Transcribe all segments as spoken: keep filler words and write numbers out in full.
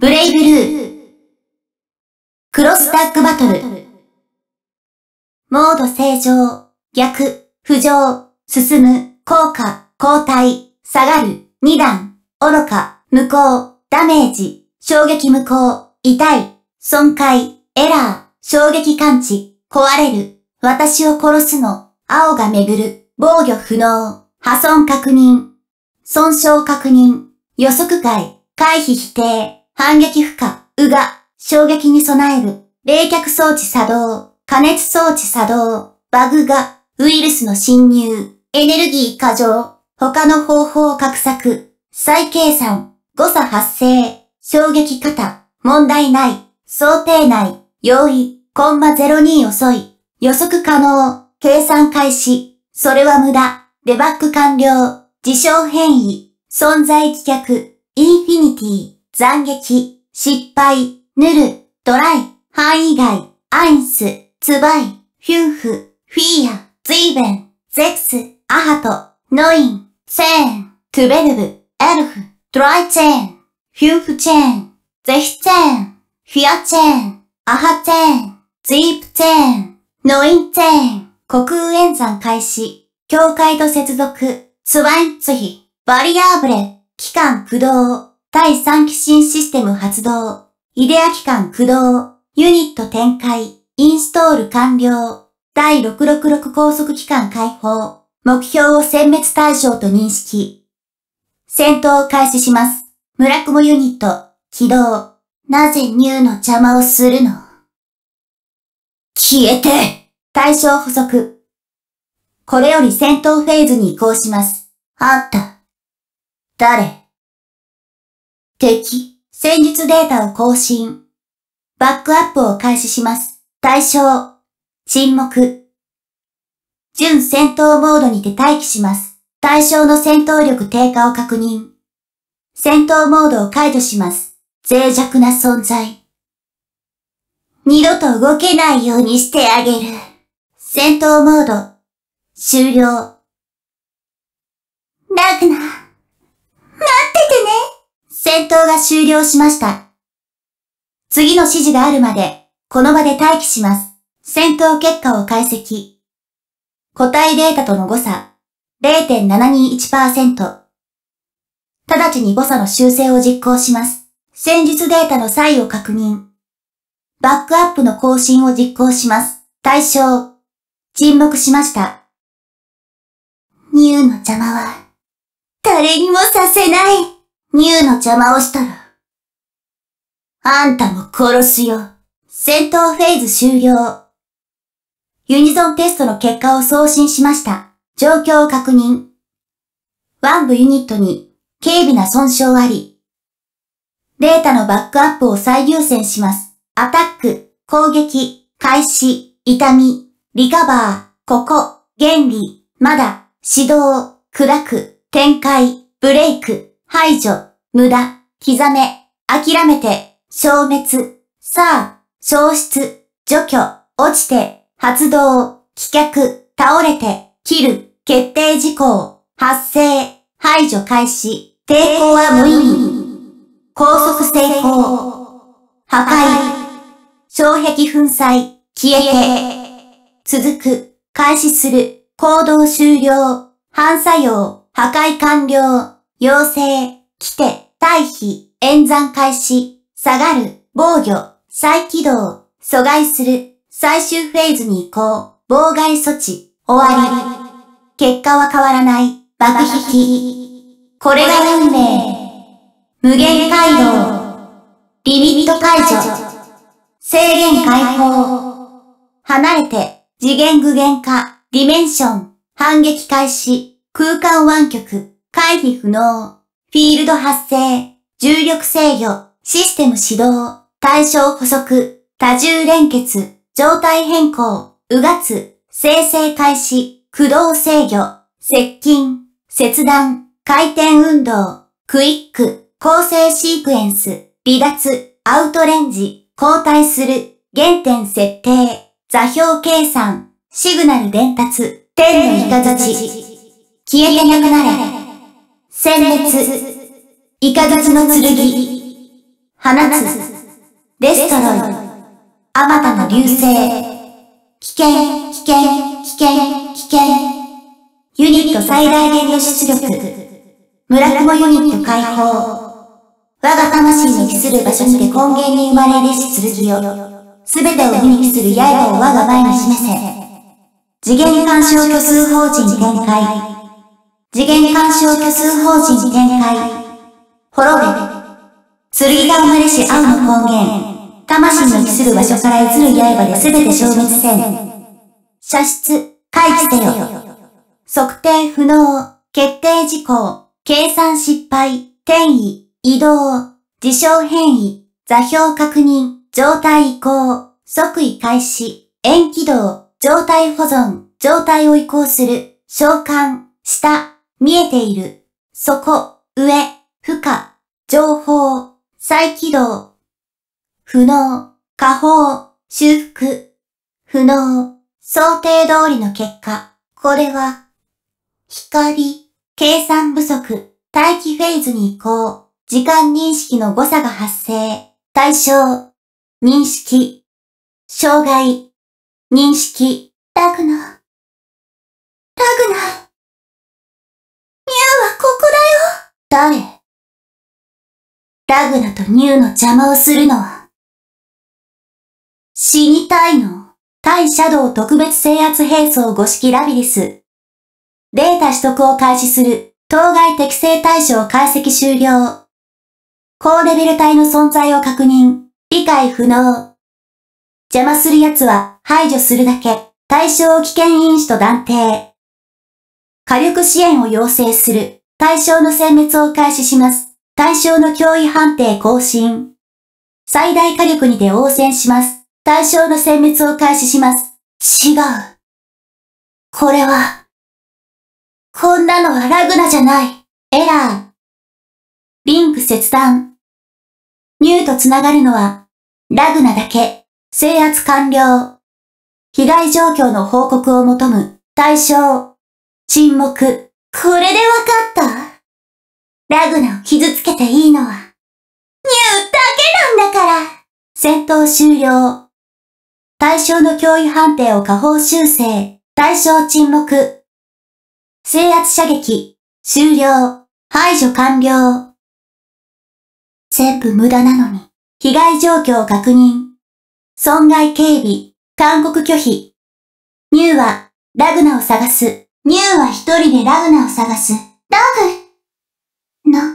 ブレイブルー。クロスタッグバトル。モード正常、逆、浮上、進む、効果、後退、下がる、に段、愚か、無効、ダメージ、衝撃無効、痛い、損壊、エラー、衝撃感知、壊れる、私を殺すの、青が巡る、防御不能、破損確認、損傷確認、予測外、回避否定、反撃不可、うが、衝撃に備える、冷却装置作動、加熱装置作動、バグが、ウイルスの侵入、エネルギー過剰、他の方法画策、再計算、誤差発生、衝撃過多、問題ない、想定内、容易、コンマゼロに遅い、予測可能、計算開始、それは無駄、デバッグ完了、事象変異、存在棄却、インフィニティ、斬撃、失敗、ヌル、トライ、範囲外、アインス、ツバイ、フュンフ、フィーア、ズイベン、ゼクス、アハト、ノイン、セーン、トゥベルブ、エルフ、トライチェーン、フュンフチェーン、ゼヒチェーン、フィアチェーン、アハチェーン、ズイープチェーン、ノインチェーン、虚空演算開始、境界と接続、ツワインツヒ、バリアーブレ、機関駆動、対三機芯システム発動、イデア機関駆動、ユニット展開、インストール完了、だいろくろくろく高速機関開放、目標を殲滅対象と認識。戦闘を開始します。村雲ユニット、起動。なぜニューの邪魔をするの？消えて！対象補足。これより戦闘フェーズに移行します。あった。誰？敵、戦術データを更新。バックアップを開始します。対象、沈黙。準戦闘モードにて待機します。対象の戦闘力低下を確認。戦闘モードを解除します。脆弱な存在。二度と動けないようにしてあげる。戦闘モード、終了。ラグナ、待っててね。戦闘が終了しました。次の指示があるまで、この場で待機します。戦闘結果を解析。個体データとの誤差、ゼロてんななにいちパーセント。直ちに誤差の修正を実行します。戦術データの差異を確認。バックアップの更新を実行します。対象、沈黙しました。ニューの邪魔は、誰にもさせない。ニューの邪魔をしたら、あんたも殺すよ。戦闘フェーズ終了。ユニゾンテストの結果を送信しました。状況を確認。ワン部ユニットに軽微な損傷あり。データのバックアップを最優先します。アタック、攻撃、開始、痛み、リカバー、ここ、原理、まだ、指導、砕く、展開、ブレイク、排除、無駄、刻め、諦めて、消滅、さあ、消失、除去、落ちて、発動、棄却、倒れて、切る、決定事項、発生、排除開始、抵抗は無意味。拘束成功、破壊、障壁粉砕、消えて、続く、開始する、行動終了、反作用、破壊完了、要請、来て、退避、演算開始、下がる、防御、再起動、阻害する、最終フェーズに移行、妨害措置、終わり。結果は変わらない、爆引き。これが運命。無限回路。リミット解除。制限解放。離れて、次元具現化、ディメンション、反撃開始、空間湾曲、回避不能、フィールド発生、重力制御、システム始動、対象補足、多重連結、状態変更、うがつ、生成開始、駆動制御、接近、切断、回転運動、クイック、構成シークエンス、離脱、アウトレンジ、交代する、原点設定、座標計算、シグナル伝達、天の雷、消えてなくなれ、殲滅、イカズチの剣、 放つ、デストロイ、あまたの流星、危険、危険、危険、危険、ユニット最大限の出力、村雲ユニット解放、我が魂の帰する場所にて根源に生まれるし剣よ、すべてを見に帰する刃を我が前に示せ。次元干渉虚数法人展開。次元干渉虚数法人展開。滅べ。剣が生まれし青の根源。魂の帰する場所から移る刃で全て消滅せん。射出、回帰せよ。測定不能、決定事項、計算失敗、転移、移動、事象変異、座標確認、状態移行、即位開始、延起動、状態保存、状態を移行する、召喚、下、見えている、底、上、負荷、情報、再起動、不能、下方、修復、不能、想定通りの結果、これは、光、計算不足、待機フェーズに移行、時間認識の誤差が発生、対象、認識、障害、認識、ラグナ、ラグナ。ニューはここだよ。誰？ラグナとニューの邪魔をするのは。死にたいの。対シャドウ特別制圧兵装五式ラビリス。データ取得を開始する。当該適正対象解析終了。高レベル体の存在を確認。理解不能。邪魔する奴は排除するだけ。対象を危険因子と断定。火力支援を要請する。対象の殲滅を開始します。対象の脅威判定更新。最大火力にて応戦します。対象の殲滅を開始します。違う。これは、こんなのはラグナじゃない。エラー。リンク切断。ニューとつながるのは、ラグナだけ。制圧完了。被害状況の報告を求む。対象。沈黙。これでわかった？ラグナを傷つけていいのは、ニューだけなんだから。戦闘終了。対象の脅威判定を下方修正。対象沈黙。制圧射撃。終了。排除完了。全部無駄なのに。被害状況を確認。損害警備。勧告拒否。ニューは、ラグナを探す。ニューは一人でラグナを探す。ラグ、な、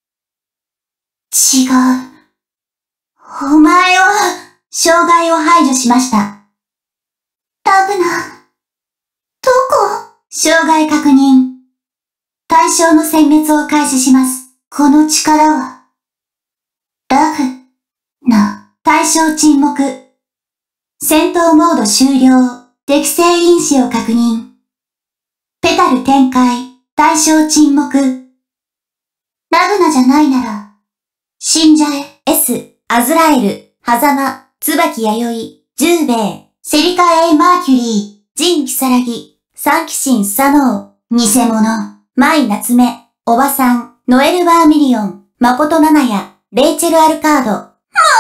違う。お前は、障害を排除しました。ラグナ、どこ？障害確認。対象の殲滅を開始します。この力は、ラグ、な、対象沈黙。戦闘モード終了。適正因子を確認。ペタル展開。対象沈黙。ラグナじゃないなら、死んじゃえ。S、アズラエル、ハザマ、ツバキ弥生、ジューベイ、セリカ A マーキュリー、ジンキサラギ、サンキシンスサノー、偽物、マイナツメ、おばさん、ノエルバーミリオン、マコトナナヤ、レイチェルアルカード。もっと褒めて！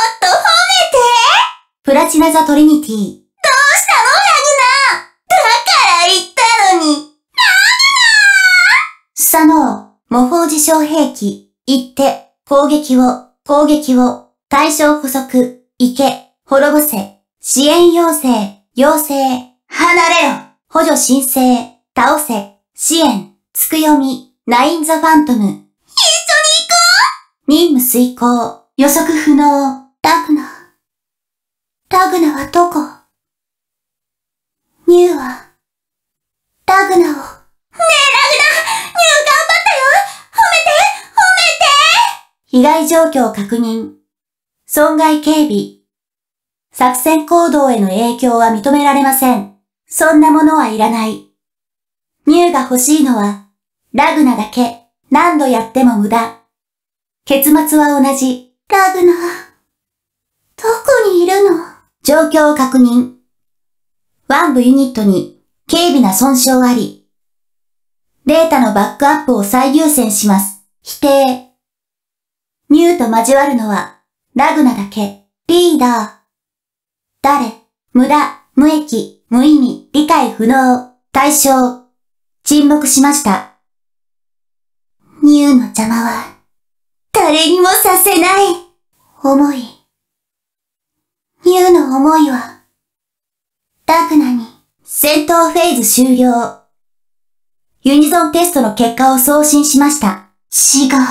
プラチナザトリニティ。どうしたのラグナ！だから言ったのに。ラグナー！スサノー、模倣自称兵器、行って、攻撃を、攻撃を、対象捕捉、行け、滅ぼせ、支援要請、要請、離れろ、補助申請、倒せ、支援、つくよみ、ナインザファントム。一緒に行こう！任務遂行、予測不能、ラグナ。ラグナはどこ？ニューは、ラグナを。ねえラグナ！ニュー頑張ったよ！褒めて！褒めて！被害状況確認。損害警備。作戦行動への影響は認められません。そんなものはいらない。ニューが欲しいのは、ラグナだけ。何度やっても無駄。結末は同じ。ラグナ、どこにいるの？状況を確認。ワン部ユニットに軽微な損傷あり。データのバックアップを最優先します。否定。ニューと交わるのはラグナだけ。リーダー。誰？無駄、無益、無意味、理解不能。対象。沈黙しました。ニューの邪魔は、誰にもさせない。思い。ニューの思いは、ラグナに。戦闘フェーズ終了。ユニゾンテストの結果を送信しました。違う。違う違う違う。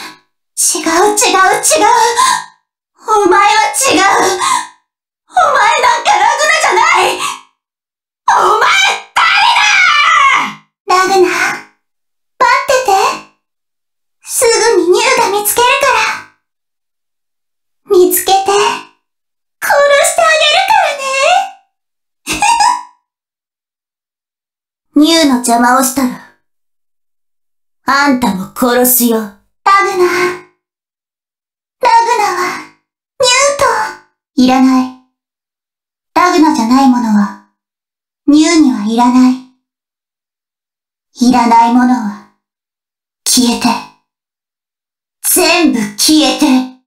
お前は違う。お前なんかラグナじゃない。お前誰だ！ラグナ、待ってて。すぐにニューが見つけるから。見つけて、殺してあげるからね。ニューの邪魔をしたら、あんたも殺すよ。ラグナ。ラグナは、ニューと、いらない。ラグナじゃないものは、ニューにはいらない。いらないものは、消えて。全部消えて。